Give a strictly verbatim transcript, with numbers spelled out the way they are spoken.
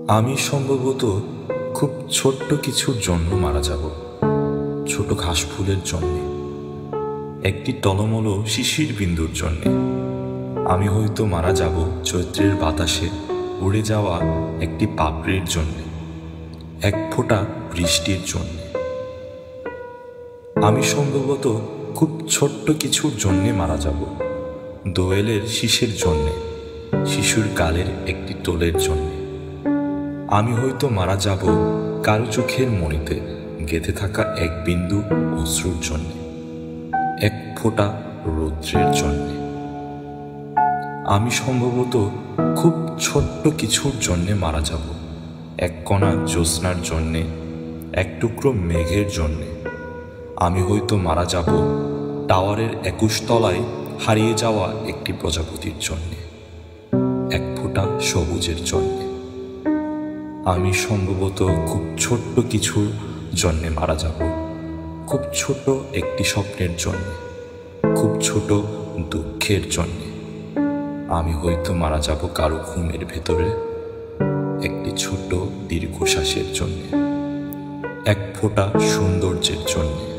আমি সম্ভবত খুব ছোট্ট কিছুর জন্য মারা যাব, ছোট ঘাসফুলের জন্যে, একটি টলমলো শিশির বিন্দুর জন্যে। আমি হয়তো মারা যাব চৈত্রের বাতাসে উড়ে যাওয়া একটি পাপড়ির জন্যে, এক ফোঁটা বৃষ্টির জন্যে। আমি সম্ভবত খুব ছোট্ট কিছুর জন্যে মারা যাব, দোয়েলের শীষের জন্যে, শিশুর গালের একটি টোলের জন্যে। আমি হয়তো মারা যাব কারো চোখের মণিতে গেঁথে থাকা এক বিন্দু অশ্রুর জন্যে, এক ফোঁটা রৌদ্রের জন্যে। আমি সম্ভবত খুব ছোট্ট কিছুর জন্যে মারা যাব, এক কণা জ্যোৎস্নার জন্যে, এক টুকরো মেঘের জন্যে। আমি হয়তো মারা যাব টাওয়ারের একুশ তলায় হারিয়ে যাওয়া একটি প্রজাপতির জন্যে, এক ফোঁটা সবুজের জন্যে। আমি সম্ভবত খুব ছোট্ট কিছুর জন্যে মারা যাব, খুব ছোট একটি স্বপ্নের জন্যে, খুব ছোট দুঃখের জন্যে। আমি হয়তো মারা যাব কারো ঘুমের ভেতরে একটি ছোট দীর্ঘশ্বাসের জন্যে, এক ফোঁটা সৌন্দর্যের জন্যে।